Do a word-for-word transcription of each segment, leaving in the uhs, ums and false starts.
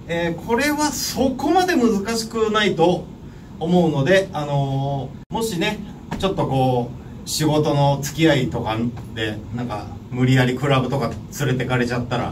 えー、これはそこまで難しくないと思うので、あのー、もしねちょっとこう仕事の付き合いとかでなんか無理やりクラブとか連れてかれちゃったら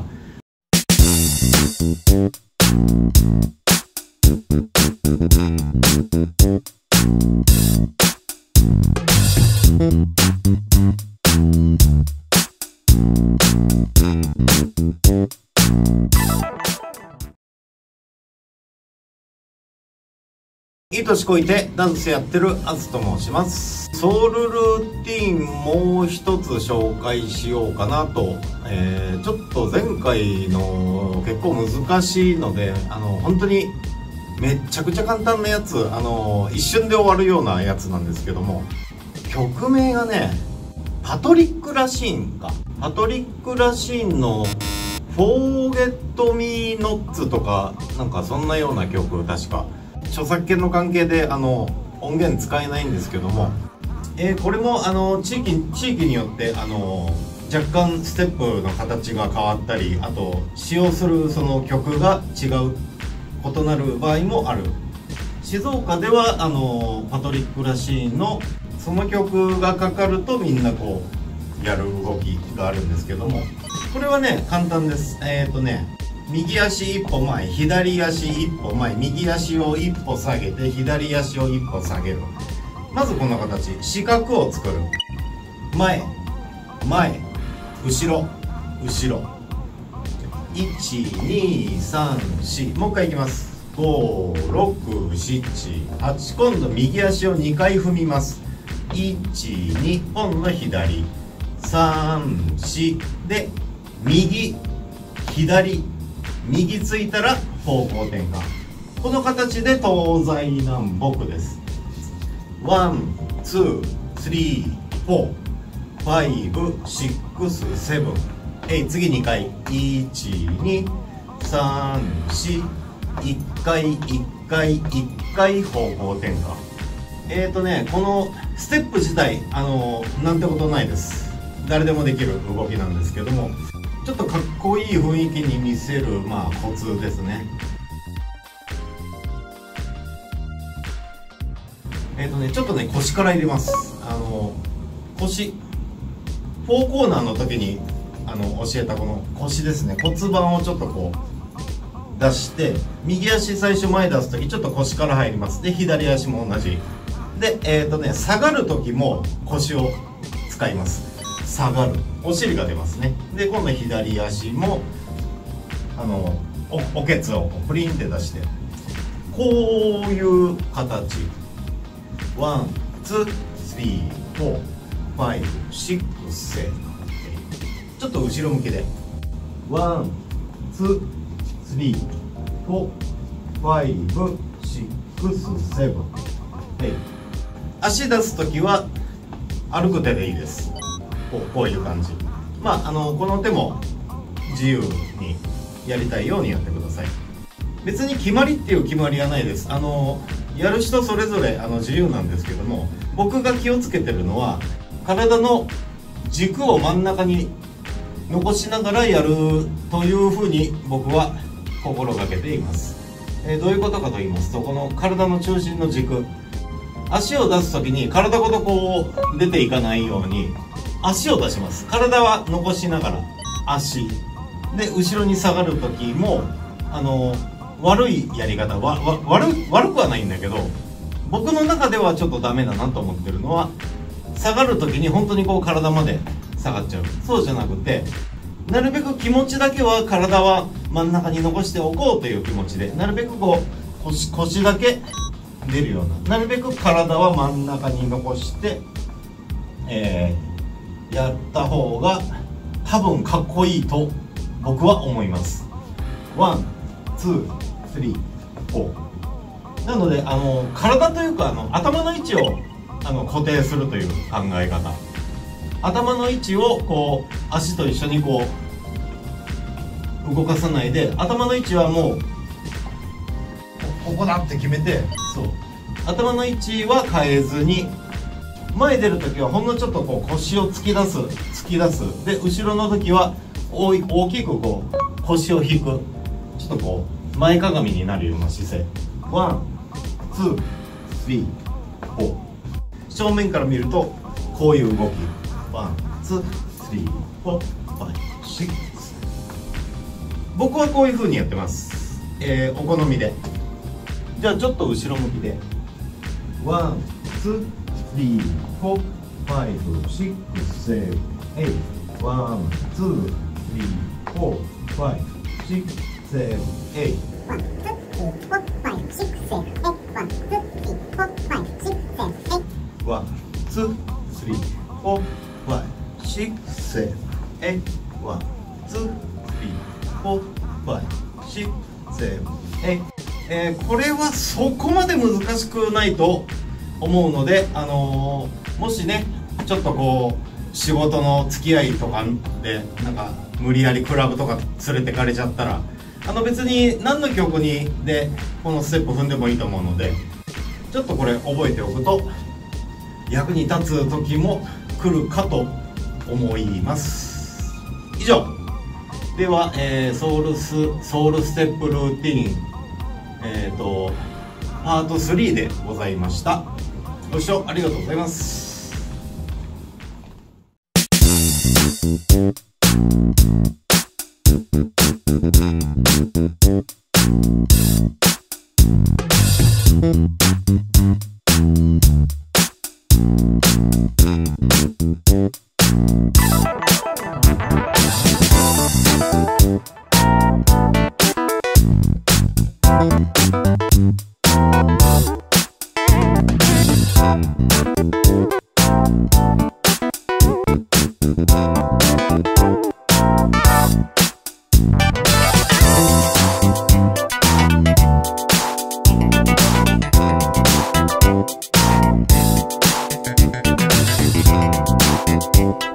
いい年こいてダンスやってるあずと申します。ソウルルーティンもう一つ紹介しようかなと、えー、ちょっと前回の結構難しいので、あの本当にめっちゃくちゃ簡単なやつ、あの一瞬で終わるようなやつなんですけども、曲名がねパトリック・ラシーンかパトリック・ラシーンの「Forget Me Not」とかなんかそんなような曲、確か著作権の関係であの音源使えないんですけども、えー、これもあの地域地域によってあの若干ステップの形が変わったり、あと使用するその曲が違う異なる場合もある。静岡ではあのパトリック・ラシーンのその曲がかかるとみんなこうやる動きがあるんですけども、これはね簡単です。えっとね右足一歩前、左足一歩前、右足を一歩下げて左足を一歩下げる。まずこんな形、四角を作る。前前後ろ後ろ、いちにさんし、もう一回いきます。ごろくしちはち、今度右足をにかい踏みます。いちに、今度左さんしで右左右ついたら方向転換。この形で東西南北です。ワン、ツー、スリー、フォー、ファイブ、シックス、セブン。えい、次にかい。いち、に、さん、し、いっかい、いっかい、いっかい方向転換。えーとね、このステップ自体、あのなんてことないです。誰でもできる動きなんですけども、ちょっとかっこいい雰囲気に見せる、まあ、コツですね。えっとね、ちょっとね、腰から入れます。あの、腰。フォーコーナーの時に、あの、教えたこの腰ですね。骨盤をちょっとこう、出して、右足最初前出す時、ちょっと腰から入ります。で、左足も同じ。で、えっとね、下がる時も腰を使います。下がる、お尻が出ますね。で今度左足もあの お, おけつをプリンって出してこういう形、ワンツースリーフォーファイブシックスセブン、ちょっと後ろ向きでワンツースリーフォーファイブシックスセブン。足出す時は歩く手でいいです。こう、こういう感じ。まああのこの手も自由にやりたいようにやってください。別に決まりっていう決まりはないです。あのやる人それぞれあの自由なんですけども、僕が気をつけてるのは体の軸を真ん中に残しながらやるというふうに僕は心がけています。えー、どういうことかと言いますと、この体の中心の軸、足を出す時に体ごとこう出ていかないように足を出します。体は残しながら足で後ろに下がる時もあの悪いやり方はわ悪悪くはないんだけど、僕の中ではちょっとダメだなと思ってるのは、下がる時に本当にこう体まで下がっちゃう。そうじゃなくて、なるべく気持ちだけは体は真ん中に残しておこうという気持ちで、なるべくこう 腰, 腰だけ出るような、なるべく体は真ん中に残して、えー、やった方が多分かっこいいと僕は思います。ワン、ツー、スリー、フォー。なのであの体というかあの頭の位置をあの固定するという考え方。頭の位置をこう足と一緒にこう動かさないで、頭の位置はもうここだって決めて、そう頭の位置は変えずに、前出る時はほんのちょっとこう腰を突き出す突き出すで、後ろの時は大きくこう腰を引く、ちょっとこう前かがみになるような姿勢。ワン、ツー、スリー、フォー。正面から見るとこういう動き。ワン、ツー、スリー、フォー、ファイブ、シックス。僕はこういう風にやってます。えー、お好みで。じゃあちょっと後ろ向きで。ワン、ツー、スリー、フォー、ファイブ、シックス、セブン、エイト。ワン、ツー、スリー、フォー、ファイブ、シックス、セブン、エイト。ワン、ツー、スリー、フォー、ファイブ、シックス、セブン、エイト。ワン、ツー、スリー、フォー、ファイブ、シックス、セブン、エイト。ワン、ツー、スリー、フォー、ファイブ、シックス、セブン、エイト。ワン、ツー、スリー、フォー、ファイブ、シックス、セブン、エイト。えー、これはそこまで難しくないと思うので、あのー、もしねちょっとこう仕事の付き合いとかでなんか無理やりクラブとか連れてかれちゃったら、あの別に何の曲にでこのステップ踏んでもいいと思うので、ちょっとこれ覚えておくと役に立つ時も来るかと思います。以上では、えー、ソウルスソウルステップルーティーンえーとパートスリーでございました。ご視聴ありがとうございます。 Thank you.